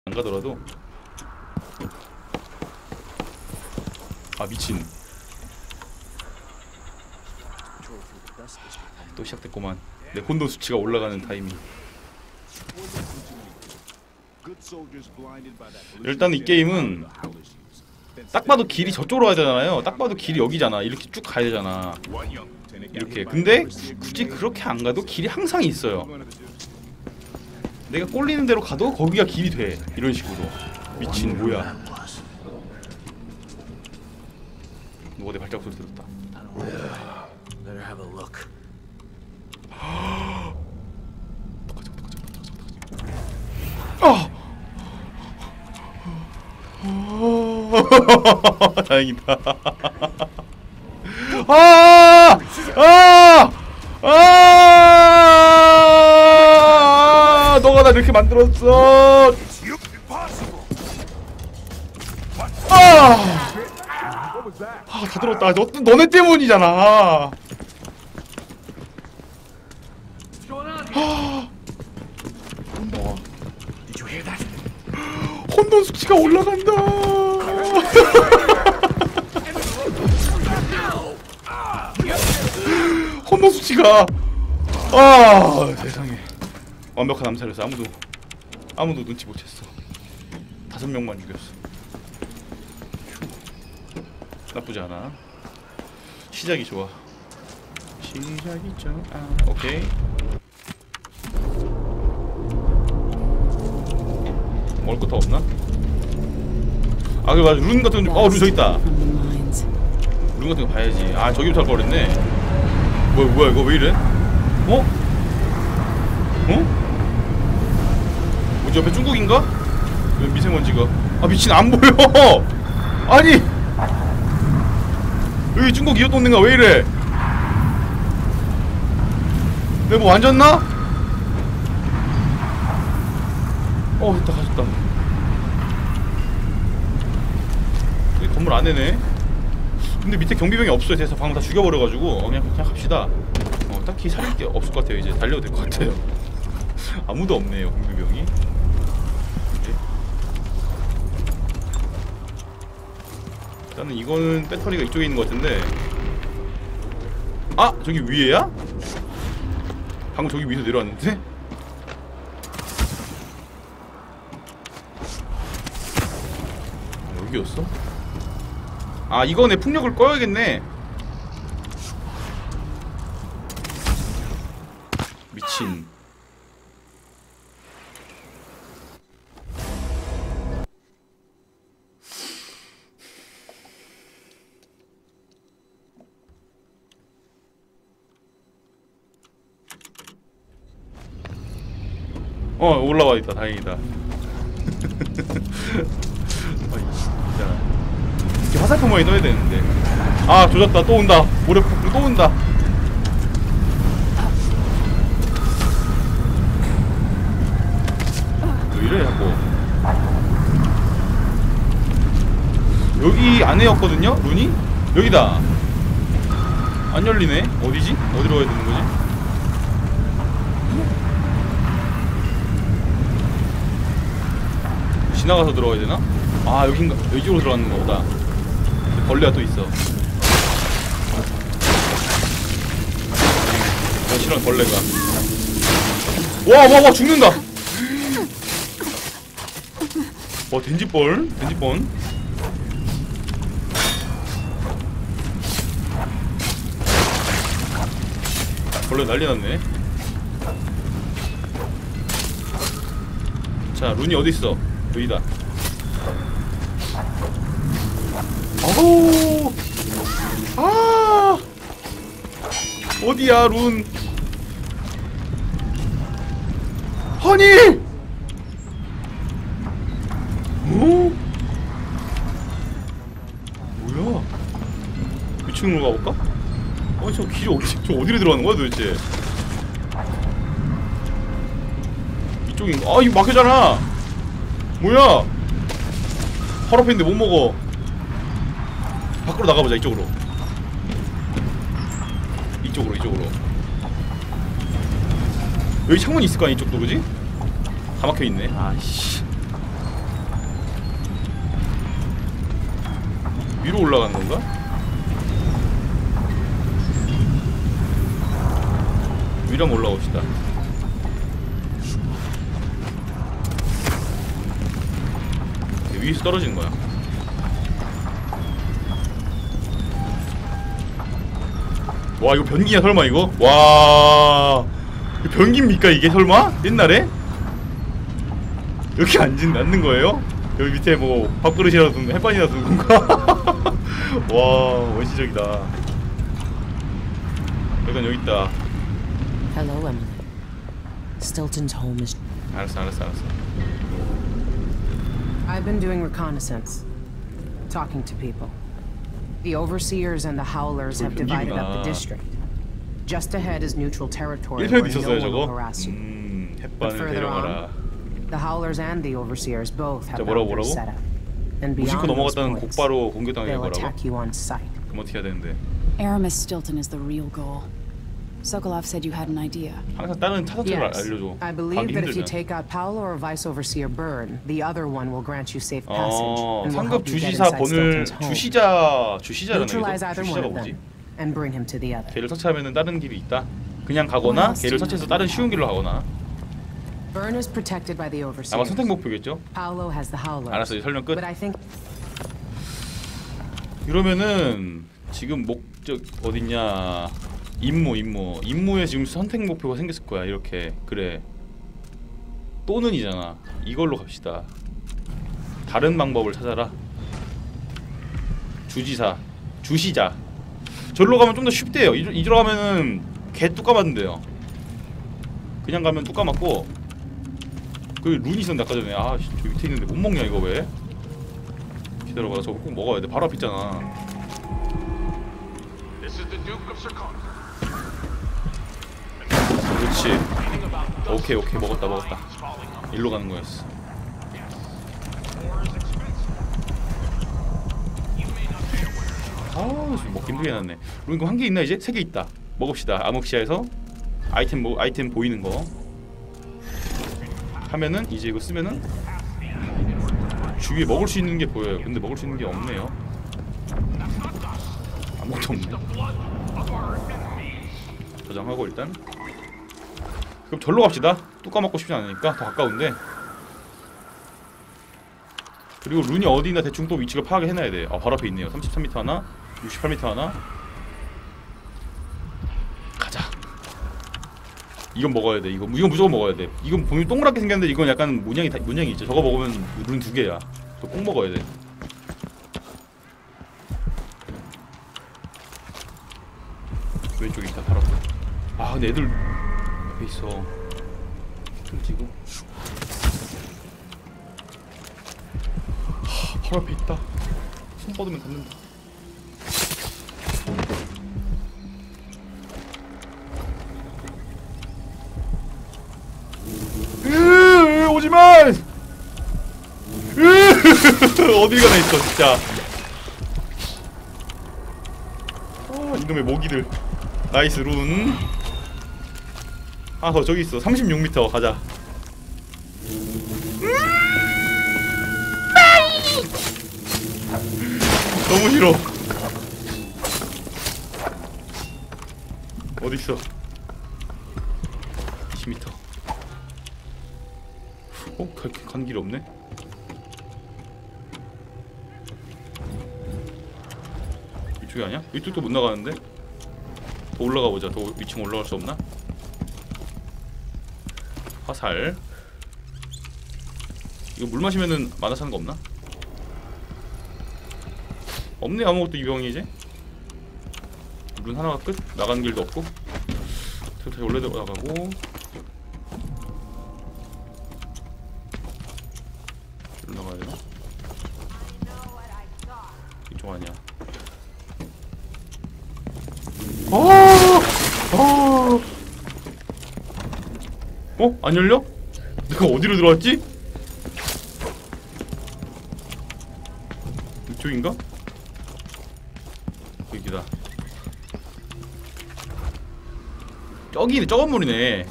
안 가더라도. 아 미친. 또 시작됐구만. 내 혼돈 수치가 올라가는 타이밍. 일단 이 게임은 딱 봐도 길이 저쪽으로 가야 되잖아요. 딱 봐도 길이 여기잖아. 이렇게 쭉 가야 되잖아. 이렇게. 근데 굳이 그렇게 안 가도 길이 항상 있어요. 내가 꼴리는 대로 가도 거기가 길이 돼. 이런 식으로. 미친 뭐야. 누가 내 발자국 소리 들었다. 다행이다. 아! 아! 아! 너가 나 이렇게 만들었어. 아! 아, 다 들었다. 너네 때문이잖아. 아! 혼돈 수치가 올라간다. 혼돈 수치가. 아 세상에. 완벽한 암살이었어. 아무도 눈치 못 챘어. 5명만 죽였어. 나쁘지 않아. 시작이 좋아. 시작이 좋아. 오케이. 먹을 거 더 없나? 아 그래 맞아. 룬 같은 거. 룬 저기 있다. 룬 같은 거 봐야지. 아 저기부터 할 거랬네. 뭐야 이거 왜 이래? 어? 뭐지 옆에 중국인가? 왜 미세먼지가? 아 미친 안 보여. 아니 여기 중국 이웃 동네가 왜 이래? 내가 뭐 만졌나? 됐다 가졌다. 여기 건물 안에네. 근데 밑에 경비병이 없어요. 그래서 방금 다 죽여버려가지고 그냥 갑시다. 딱히 살릴 게 없을 것 같아요. 이제 달려도 될 것 같아요. 아무도 없네요 경비병이. 일단은 이거는 배터리가 이쪽에 있는 것 같은데. 아! 저기 위에야? 방금 저기 위에서 내려왔는데? 여기였어? 아 이거네. 풍력을 꺼야겠네. 미친. 올라와 있다. 다행이다. 진짜 화살표만이 떠야 되는데. 아 조졌다. 또 온다. 모래폭풍 또 온다. 왜 이래 자꾸. 여기 안에였거든요 룬이? 여기다. 안 열리네. 어디지? 어디로 가야 되는 거지? 지나가서 들어가야 되나? 아 여긴가. 여기쪽으로 들어가는 거보다. 벌레가 또 있어. 싫어하는 벌레가. 와 죽는다. 된지벌. 벌레 난리 났네. 자 룬이 어디 있어? 여기다. 어우. 아 어디야 룬. 허니. 뭐야? 위층으로 가볼까? 저 길이 저 어디로 들어가는 거야 도대체? 이쪽인가? 이거 막혀잖아. 뭐야? 바로 앞에 있는데 못 먹어. 밖으로 나가보자. 이쪽으로. 여기 창문이 있을 거 아니야 이쪽도. 그지? 다 막혀있네. 아이씨 위로 올라가는 건가? 위로 한번 올라갑시다. 위에서 떨어지는 거야. 와 이거 변기야 설마 이거? 와 이거 변기입니까 이게 설마? 옛날에? 이렇게 앉는 거예요? 여기 밑에 뭐 밥그릇이라도 햇반이라도 두는 건가? 와 원시적이다. 약간 여기 있다. Hello, Emily. Stilton's home is. 알았어. I've been doing reconnaissance, talking to people. The overseers and the howlers have divided up the district. Just ahead is neutral territory where no one will harass you. But 햇반을 further 데려가라. on, the howlers and the overseers both have 자, boundaries set up. And 무심코 beyond those 넘어갔다는 points, 곧바로 공격당해 they'll 거라고? attack you on sight. 그럼 어떻게 해야 되는데? Aramis Stilton is the real goal. Sokolov said you had an idea. 항상 다른 타석들을 Yes, 알려줘. I believe 가기 that if you 힘들잖아. take out Paolo or Vice Overseer Byrne, the other one will grant you safe passage and will 상급 help you get 주시사 inside 번을 Stilton's home. 주시자라는 Neutralize 거죠? either one 주시자가 of 뭐지? them and bring him to the other. 걔를 터치하면은 다른 길이 있다. 그냥 가거나 걔를 터치해서 다른 쉬운 길로 가거나. Byrne is protected by the overseers. 아마 선택 목표겠죠? Paolo has the howlers. 알았어, 이제 설명 끝. But I think 이러면은 지금 목적 어딨냐? 임무에 지금 선택 목표가 생겼을 거야. 이렇게 그래. 또는이잖아. 이걸로 갑시다. 다른 방법을 찾아라. 주시자. 절로 가면 좀 더 쉽대요. 이리로 가면은 개 뚜까 맞는데요. 그냥 가면 뚜까 맞고. 그 룬이 있었는데 아까 전에. 아, 저 밑에 있는데 못 먹냐 이거 왜? 기다려봐. 나 저거 꼭 먹어야 돼. 바로 앞에 있잖아. 그렇지. 오케이 먹었다. 일로 가는 거였어. 아 지금 먹기 힘들게 해놨네. 룬 이거 한 개 있나 이제? 3개 있다. 먹읍시다. 암흑시야에서 아이템 보이는 거 하면은 이제 이거 쓰면은 주위에 먹을 수 있는 게 보여요. 근데 먹을 수 있는 게 없네요. 아무것도 없네. 저장하고 일단 그럼 절로 갑시다. 뚜까 먹고 싶지 않으니까 더 가까운데. 그리고 룬이 어디나 대충 또 위치를 파악을 해놔야 돼. 아 바로 앞에 있네요. 33m 하나, 68m 하나. 가자. 이건 먹어야 돼. 이건 무조건 먹어야 돼. 이건 보면 동그랗게 생겼는데 이건 약간 문양이 있죠. 저거 먹으면 룬 2개야. 또 꼭 먹어야 돼. 왼쪽에 있다 바로. 아 근데 애들 옆에 있어. 숨지고. 바로 앞에 있다. 손 뻗으면 닿는다. 오지마! 어딜 가나 있어 진짜. 이놈의 모기들. 나이스 룬. 하나 더 저기 있어. 36m 가자. 너무 싫어. 어디 있어? 20m. 간 길이 없네. 이쪽이 아니야? 이쪽도 못 나가는데? 더 올라가 보자. 더 위층 올라갈 수 없나? 화살. 이거 물 마시면은 만화 차는 거 없나? 없네 아무것도 이 병이 이제. 룬 하나가 끝. 나가는 길도 없고. 다시 원래 나가고. 일로 나가야 되나? 이쪽 아니야. 안 열려? 내가 어디로 들어왔지? 이쪽인가? 여기다. 저기네, 저 건물이네.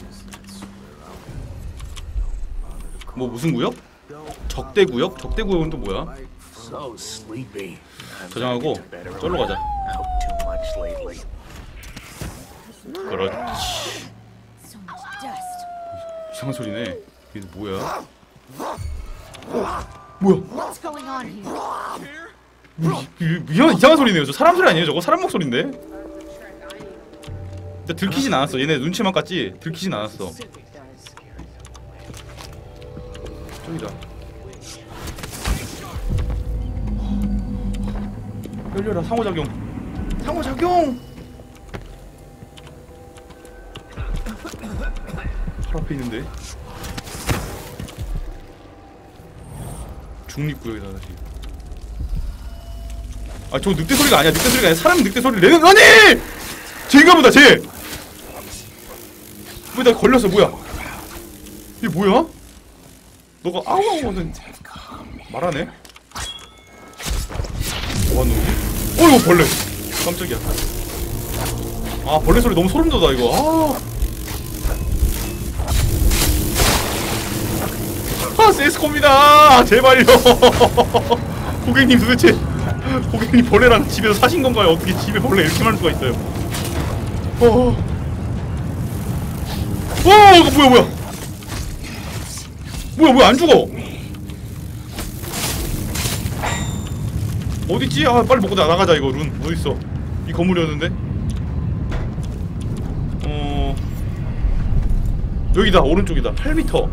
뭐 무슨 구역? 적대구역? 적대구역은 또 뭐야? So sleepy. 저장하고 쫄로 가자. Out too much lately. 그렇지. So much dust. 이상한 소리네. 이게 뭐야? 뭐야? What's going on here? 이상한 소리네요. 저 사람 소리 아니에요? 저거 사람 목소리인데? 근데 들키진 않았어. 얘네 눈치만 깠지 들키진 않았어. 저기다. 열려라. 상호작용. 상호작용. 바로 앞에 있는데. 중립구역이다 다시. 아 저 늑대 소리가 아니야. 늑대 소리가 아니야. 사람 늑대 소리를 내는. 아니! 쟤인가 보다 쟤. 왜 나 걸렸어. 뭐야 이게 뭐야? 너가 아우아우 하는 말하네? 뭐하는 거지? 어이구 벌레. 깜짝이야. 아 벌레 소리 너무 소름 돋아 이거. 아 세스코입니다. 제발요. 고객님 도대체 고객님 벌레랑 집에서 사신 건가요? 어떻게 집에 벌레 이렇게 많을 수가 있어요? 이거 뭐야 안 죽어? 어딨지? 아 빨리 먹고 나가자 이거. 룬 어딨어? 이 건물이었는데? 여기다. 오른쪽이다. 8m.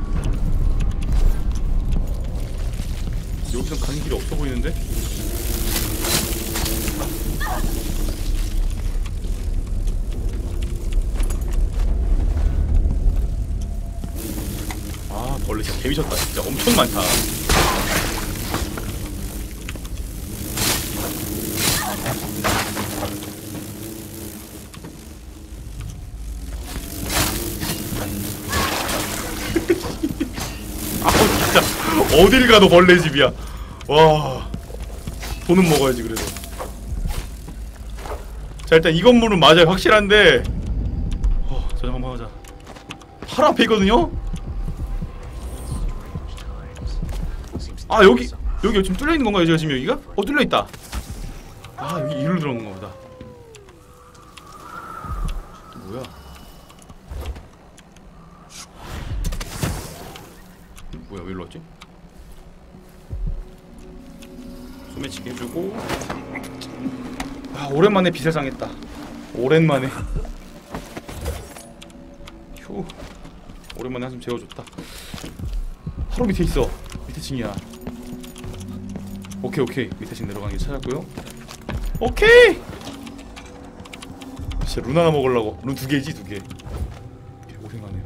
여기선 가는 길이 없어 보이는데? 아 벌레 진짜 개미쳤다. 진짜 엄청 많다. 아 진짜 어딜 가도 벌레 집이야. 와 돈은 먹어야지 그래도. 자 일단 이 건물은 맞아요. 확실한데 저장 한번 하자. 바로 앞에 있거든요? 아 여기 지금 뚫려있는 건가요? 제가 지금 여기가? 뚫려있다. 아 여기 이리로 들어간 건가 보다. 또 뭐야? 뭐야 왜 일로 왔지? 소매치기 해주고. 아 오랜만에 빛을 상했다. 오랜만에. 휴. 오랜만에 한숨 재워줬다. 바로 밑에 있어. 밑에 층이야. 오케이 밑에 층 내려가는 게 찾았고요. 오케이. 진짜 룬 하나 먹으려고. 룬 2개지 2개. 고생하네.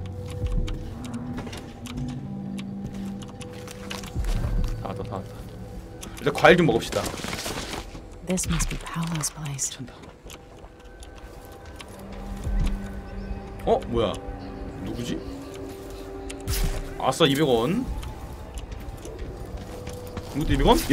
다 왔다. 일단 과일 좀 먹읍시다. This must be Paolo's place. 찬다. 뭐야? 누구지? 아싸 200원. 이것도 200원?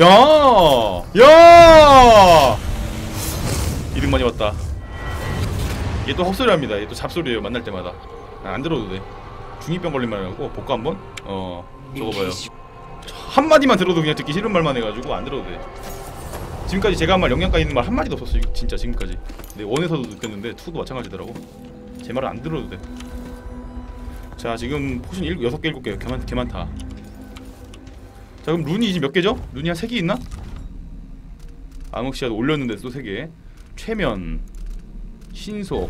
야! 이득 많이 왔다. 얘 또 헛소리합니다. 얘 또 잡소리예요. 만날 때마다. 안 들어도 돼. 중이병 걸린 말이라고. 복구 한번? 저거 봐요. 한마디만 들어도 그냥 듣기 싫은 말만 해가지고 안 들어도 돼. 지금까지 제가 한 말 영양가 있는 말 한마디도 없었어요. 진짜 지금까지. 근데 원에서도 느꼈는데 2도 마찬가지더라고. 제 말은 안 들어도 돼. 자 지금 포션 6개 7개 개 많다. 자 그럼 룬이 이제 몇 개죠? 룬이 한 3개 있나? 암흑시야도 올렸는데 또 3개. 최면 신속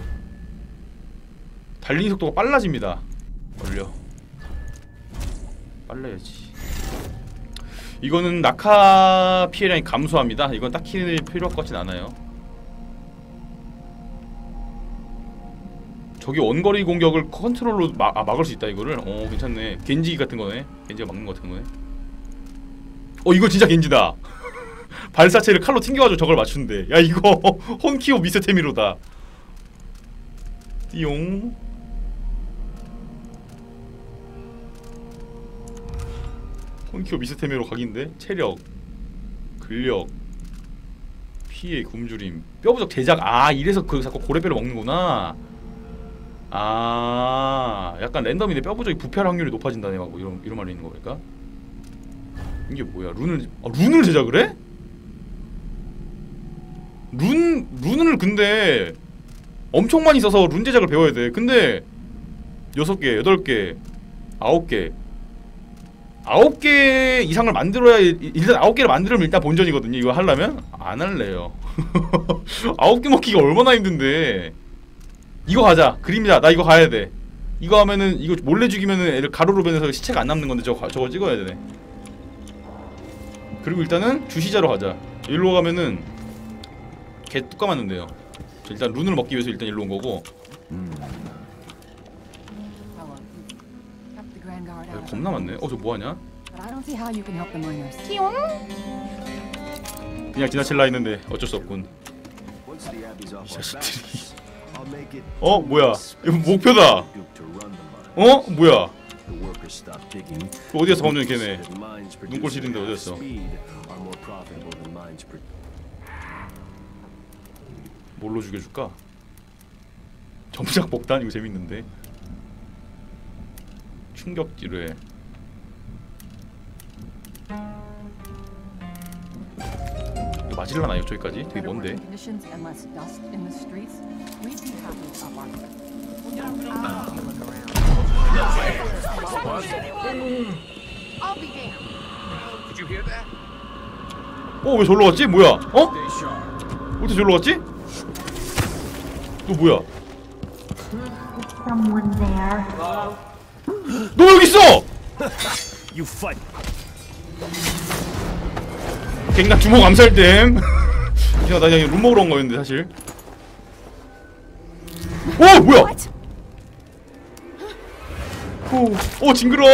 달리는 속도가 빨라집니다. 올려. 빨라야지. 이거는 낙하 피해량이 감소합니다. 이건 딱히 필요 같진 않아요. 저기 원거리 공격을 컨트롤로 막을 수 있다 이거를. 괜찮네. 겐지 같은 거네. 겐지가 막는 거 같은 거네. 이거 진짜 겐지다. 발사체를 칼로 튕겨가지고 저걸 맞춘대. 야 이거 혼키오 미스테미로다. 띠용. 혼키오 미스테미로 각인데. 체력, 근력, 피해, 굶주림, 뼈부족 제작. 이래서 그 자꾸 고래뼈를 먹는구나. 약간 랜덤인데 뼈부족이 부패할 확률이 높아진다네. 막 이런 말이 있는 거니까. 이게 뭐야? 룬을 제작을 해? 룬을 근데 엄청 많이 써서 룬 제작을 배워야 돼. 근데 6개, 8개, 9개 9개 이상을 만들어야 일단 9개를 만들면 일단 본전이거든요. 이거 하려면 안 할래요. 9개 먹기가 얼마나 힘든데. 이거 가자. 그림자. 나 이거 가야 돼. 이거 하면은 이거 몰래 죽이면은 애를 가루로 변해서 시체가 안 남는 건데 저거 찍어야 되네. 그리고 일단은 주시자로 가자. 일로 가면은 개 뚜까 맞는데요. 일단 룬을 먹기 위해서 일단 일로 온 거고. 야, 겁나 많네. 저 뭐하냐? 그냥 지나칠라 했는데 어쩔 수 없군. 이 자식들이. 뭐야? 이거 목표다. 뭐야? 어디에서 방금 전에 걔네 눈꼴 지린데 어디였어? 뭘로 죽여줄까? 점작 복단 이거 재밌는데. 충격 지뢰. 이거 맞을라나 여기까지? 되게 먼데. 왜 저기로 갔지? 뭐야? 어떻게 저기로 갔지? 너 뭐야? 너 여기 있어! You fight. 갱단 주먹 암살됨. 나 그냥 룸 먹으러 온 거였는데 사실. 뭐야? 징그러워.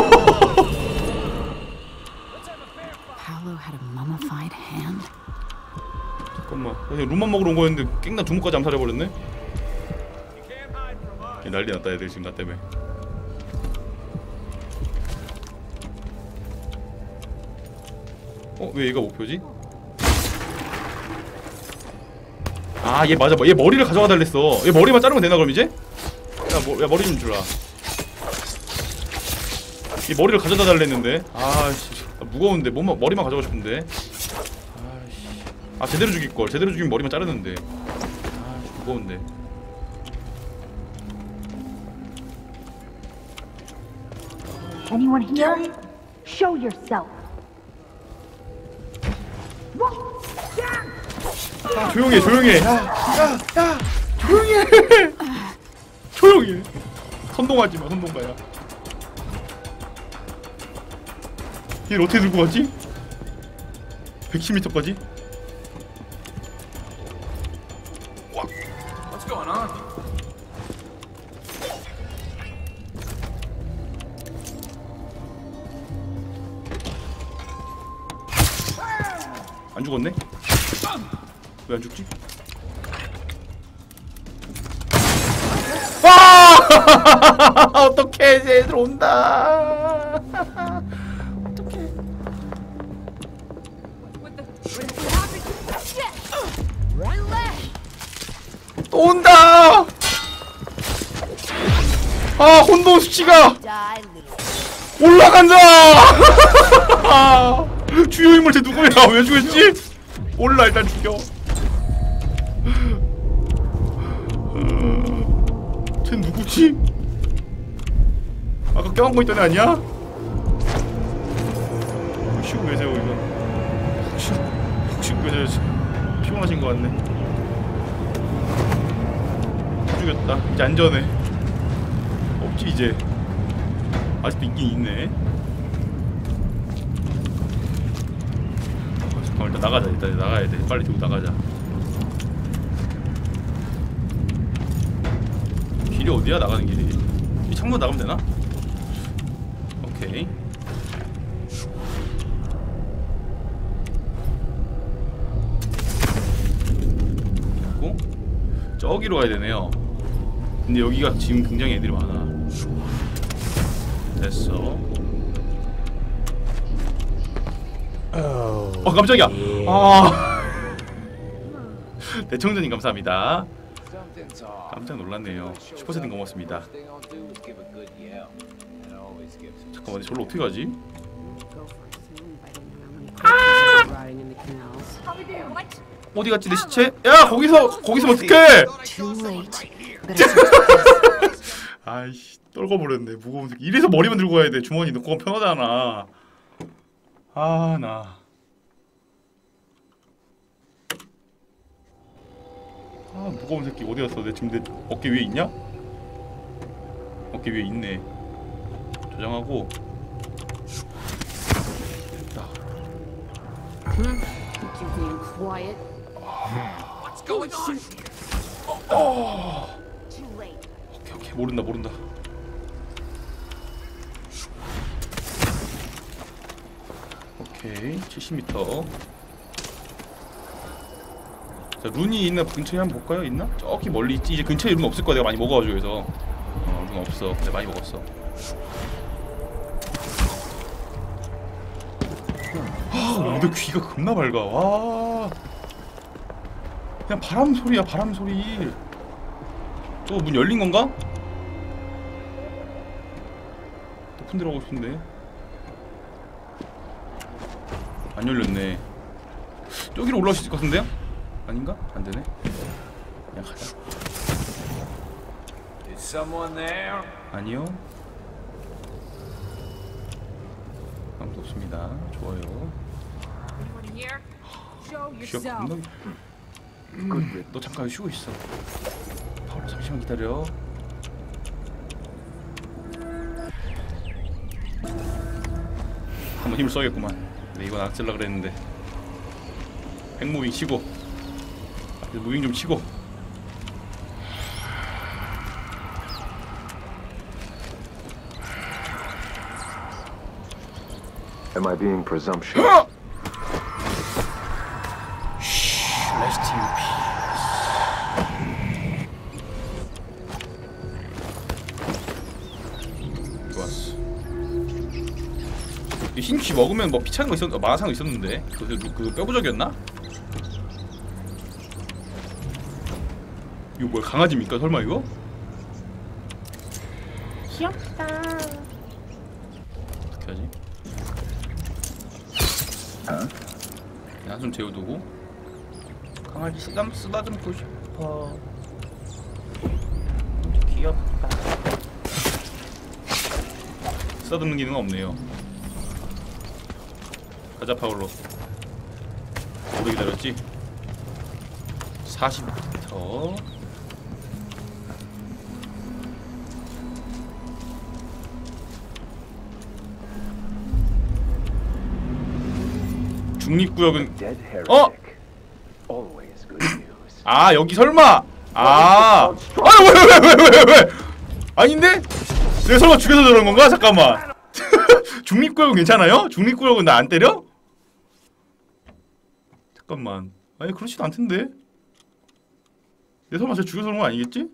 Paolo had a mummified hand. 잠깐만, 그냥 룸만 먹으러 온 거였는데 갱단 주먹까지 암살해버렸네? 난리 났다 애들 지금 나 때문에. 왜 얘가 목표지? 얘 맞아. 얘 머리를 가져가 달랬어. 얘 머리만 자르면 되나 그럼 이제? 야 머리 좀 주라. 얘 머리를 가져다 달랬는데. 무거운데 머리만 가져가고 싶은데. 제대로 죽일걸. 제대로 죽이면 머리만 자르는데. 무거운데. Anyone here? Show yourself. 조용해. 조용해. 선동하지 마. 선동가야. 얘를 어떻게 들고 갔지? 110m까지? What's going on? 안 죽었네? 왜 안 죽지? 어떡해, 이제 애들 온다. 어떡해. 또 온다. 혼돈 수치가 올라간다. 주요 인물 쟤 누구야? 왜 죽였지? 몰라. 일단 죽여. 쟤 누구지? 아까 껴안고 있던 애 아니야? 푹 쉬고 계세요. 이거 푹 쉬고 계세요. 피곤하신 것 같네. 다 죽였다. 이제 안전해. 없지 이제. 아직도 있긴 있네. 일단 나가자. 일단 나가야 돼. 빨리 들고 나가자. 길이 어디야? 나가는 길이. 이 창문 나가면 되나? 오케이. 됐고 저기로 가야 되네요. 근데 여기가 지금 굉장히 애들이 많아. 됐어. 깜짝이야. 대청자님 감사합니다. 깜짝 놀랐네요. 슈퍼세팅 고맙습니다. 잠깐만, 저로 어떻게 가지? rotting in the canals. 어디 갔지 내 시체? 야 거기서 어떡해? Too late. Better search the place. 아이씨 떨궈버렸네 무거운 새끼. 이래서 머리만 들고 가야 돼. 주머니 넣고 가면 편하잖아. 아 나. 아 무거운 새끼 어디 갔어? 내 지금 내 어깨 위에 있냐? 어깨 위에 있네. 저장하고. 됐다. Keep you being quiet. What's going on? Too late. 오케이 모른다. 오케이 70m. 자 룬이 있나 근처에 한번 볼까요? 있나? 저기 멀리 있지. 이제 근처에 룬 없을 거야. 내가 많이 먹어가지고 그래서. 룬 없어. 내가 많이 먹었어. 근데 귀가 겁나 밝아. 와. 그냥 바람 소리야 바람 소리. 저거 문 열린 건가? 높은 데로 가고 싶은데. 안 열렸네. 여기로 올라올 수 있을 것 같은데요? 아닌가? 안 되네. 그냥 가자. Is someone there? 아니요. 아무도 없습니다. 좋아요. Anyone here? Show 귀가 yourself. 겁나. 너 잠깐 쉬고 있어. 바로 잠시만 기다려. 한번 힘을 써야겠구만. 근데 이건 악질라 그랬는데. 핵무빙 치고. 무빙 좀 치고. Am I being presumptuous? Rest in peace. 좋았어. 이 흰귀 먹으면 뭐 피차는 거 있었, 마라상 있었는데 그 뼈부적이었나? 이거 뭐야 강아지입니까 설마 이거? 귀엽다. 어떻게 하지? 한숨 재워두고 강아지 쓰다듬고 싶어. 귀엽다. 쓰다듬는 기능은 없네요. 가자 파울로. 오래 기다렸지? 40m. 중립구역은 Dead 어? heretic. Always good news. 아 여기 설마 왜 아닌데? 내가 설마 죽여서 저런 건가? 잠깐만. 중립구역은 괜찮아요? 중립구역은 나 안 때려? 잠깐만. 아니 그렇지도 않던데. 내 설마 쟤 죽여서 그런 거 아니겠지?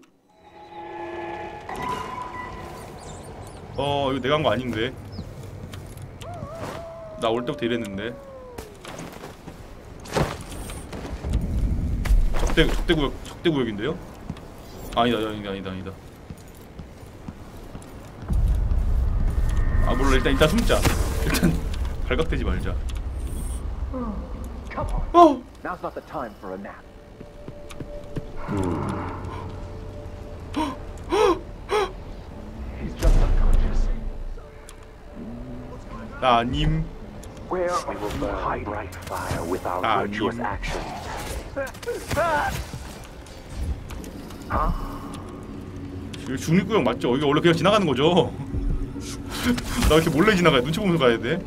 이거 내가 한 거 아닌데. 나 올 때부터 이랬는데. 적대구역인데요? 아니다. 아 몰라 일단 숨자. 일단 발각되지 말자. Now's not the time for a nap. He's just unconscious. 나 아님. Where we will burn bright fire with our Ah, virtuous you. actions. 여기 중립구역 맞죠? 여기 원래 그냥 지나가는 거죠? 나 이렇게 몰래 지나가야 눈치 보면서 가야 돼?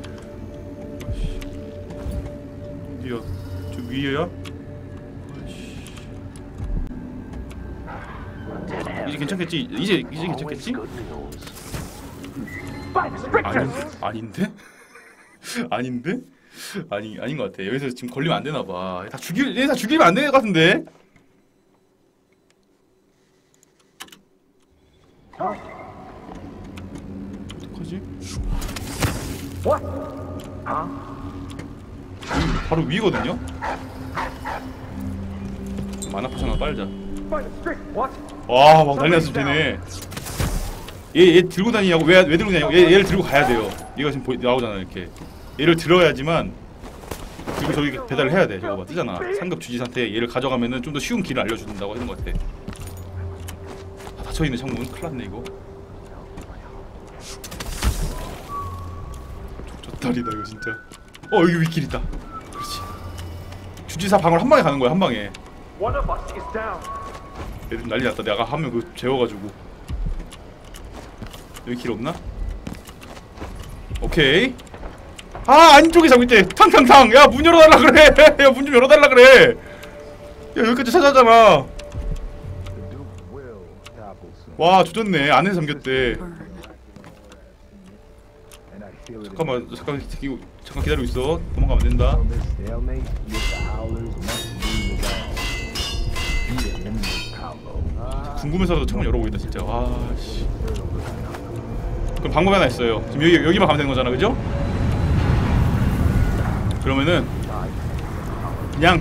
어디야? 저 위에야? 이제 괜찮겠지? 이제 괜찮겠지? 아닌데? 아닌데? 아닌 것 같아. 여기서 지금 걸리면 안 되나 봐. 다 죽이면 안 되는 것 같은데? 어떡하지? 바로 위거든요? 만화 포션 하나 빨자. 와, 막 난리 났어, 쟤네. 얘 들고 다니냐고? 왜 들고 다니냐고? 얘를 들고 가야 돼요. 얘가 지금 나오잖아, 이렇게. 얘를 들어야지만 그리고 저기 배달을 해야 돼. 저거 봐 뜨잖아. 상급 주지사한테 얘를 가져가면은 좀 더 쉬운 길을 알려준다고 하는 것 같아. 아, 닫혀있네 창문. 큰일 났네 이거. 족족다리다 이거 진짜. 여기 윗길 있다. 그렇지. 주지사 방을 한 방에 가는 거야 한 방에. 애들 난리 났다. 내가 한 명 그 재워가지고. 여기 길 없나? 오케이. 아 안쪽에 자고 있대. 탕탕탕. 야 문 열어달라 그래. 야 문 좀 열어달라 그래. 야 여기까지 찾아왔잖아. 와 조졌네. 안에 잠겼대. 잠깐만 잠깐 기다리고 있어. 도망가면 안 된다. 궁금해서라도 창문 열어보고 있다 진짜. 와 씨. 그럼 방법이 하나 있어요. 지금 여기만 가면 되는 거잖아, 그죠? 그러면은 그냥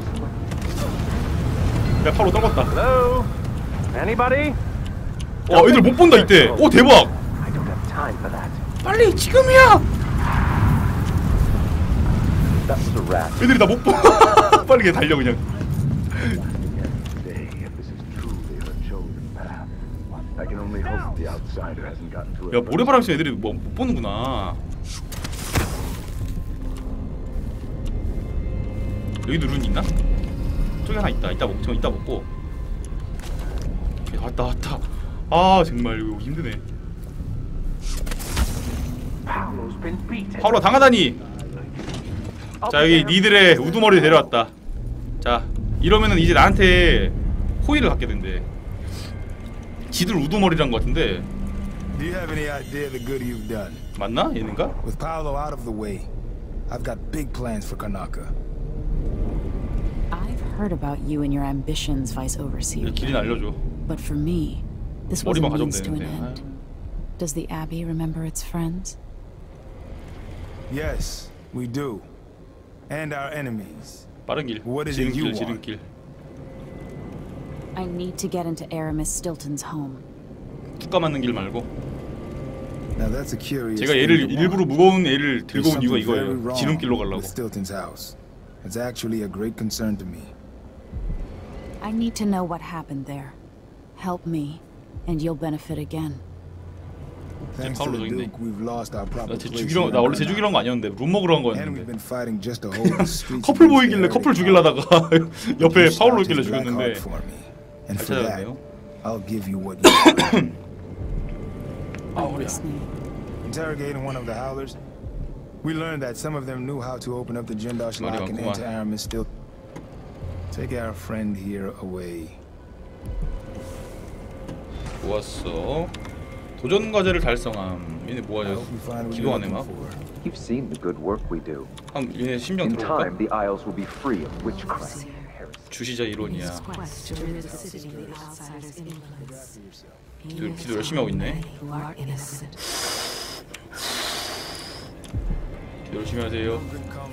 팔로 떨궜다. Hello? Anybody? 애들 못 본다 이때. 오 대박. I don't have time for that. 빨리 지금이야. That was a rat. 애들이 나 못 봐. 빨리 그냥 달려 그냥. 야 모래바람 있으면 애들이 뭐 못 보는구나. 여기도 룬 있나? 저기 하나 있다. 이따 먹. 저 이따 먹고. 오케이, 왔다. 아 정말 이거 힘드네. 파울로 당하다니. 자 여기 니들의 우두머리 데려왔다. 자 이러면은 이제 나한테 호의를 갖게 된대. 지들 우두머리란 것 같은데. Do you have any idea the good you've done? 맞나? 얘는가? With Paolo out of the way, I've got big plans for Karnaca. I've heard about you and your ambitions, Vice Overseer. 길이나 알려줘. But for me, this was a 머리만 가져오면 means to an 되는데. end. Does the Abbey remember its friends? Yes, we do. And our enemies. 빠른 길. What is it you 지름길. I need to get into Aramis Stilton's home. 툭가 맞는 길 말고. Now that's a curious. 제가 얘를 일부러 무거운 애를 들고 온 이유가 이거예요. 지름길로 가려고. With Stilton's house. It's actually a great concern to me. I need to know what happened there. Help me, and you'll benefit again. Thanks to the Duke, we've lost our proper place. 나 원래 쟤 죽이러 한 거 아니었는데 룸 먹으러 한 And we've 거였는데. been fighting just to hold the streets. 커플 보이길래 커플 죽이려다가 옆에 파울로 있길래 죽였는데. And for that, 찾아왔네요. I'll give you what you want. I'm listening. Interrogating one of the Howlers, we learned that some of them knew how to open up the Jindosh lock and enter Aramis still. Take our friend here away. 좋았어. 도전 과제를 달성함. 얘네 뭐하냐? 기도하네 막. You've seen the good work we do. 얘네 심정 In 들어볼까? time, the Isles will be free of witchcraft. 주시자 이론이야. 기도 열심히 하고 있네. 기도 열심히 하세요.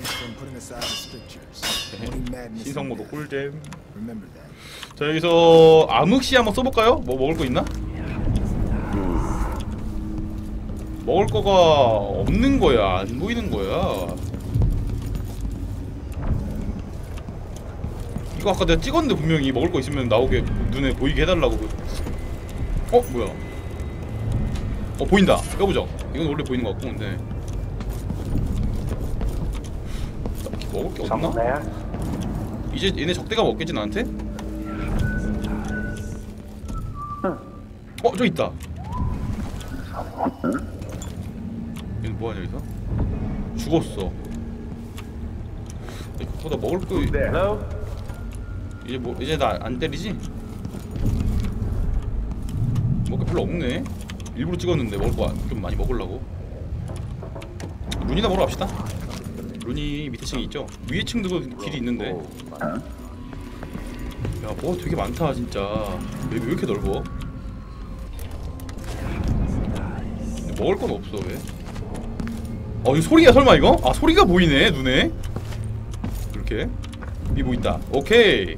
신성모도 꿀잼. 자 여기서 암흑시 한번 써볼까요? 뭐 먹을 거 있나? 먹을 거가 없는 거야. 안 보이는 거야. 이거 아까 내가 찍었는데 분명히 먹을 거 있으면 나오게 눈에 보이게 해달라고. 뭐야? 보인다. 껴보자. 이건 원래 보이는 거 같고 근데 먹을 게 없나? 이제 얘네 적대가 먹겠지 나한테? 저기 있다. 얘는 뭐하냐 여기서? 죽었어. 거기다 먹을 거 이제 나 안 때리지? 먹을 게 별로 없네. 일부러 찍었는데 먹을 거 좀 많이 먹으려고. 룬이나 먹으러 갑시다. 룬이 밑에 층에 있죠? 위에 층도 길이 있는데. 야 뭐 되게 많다 진짜. 왜 이렇게 넓어? 먹을 건 없어 왜? 이거 소리야 설마 이거? 아 소리가 보이네 눈에. 이렇게 이 뭐 있다. 오케이.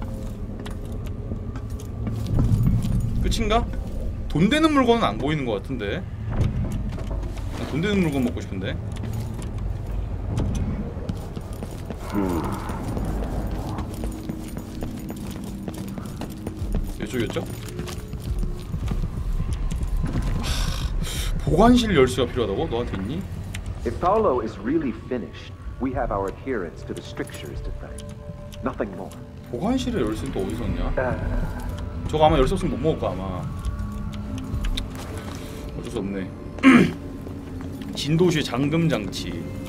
끝인가? 돈 되는 물건은 안 보이는 것 같은데. 돈 되는 물건 먹고 싶은데. 이쪽이었죠? 보관실 열쇠가 필요하다고? 너한테 있니? If Paolo is really finished, we have our adherence to the strictures to thank. Nothing more. 보관실의 열쇠는 또 어디서 있냐? 저거 아마 열쇠 없으면 못 먹을 거 아마. 어쩔 수 없네. 진도시 잠금 장치.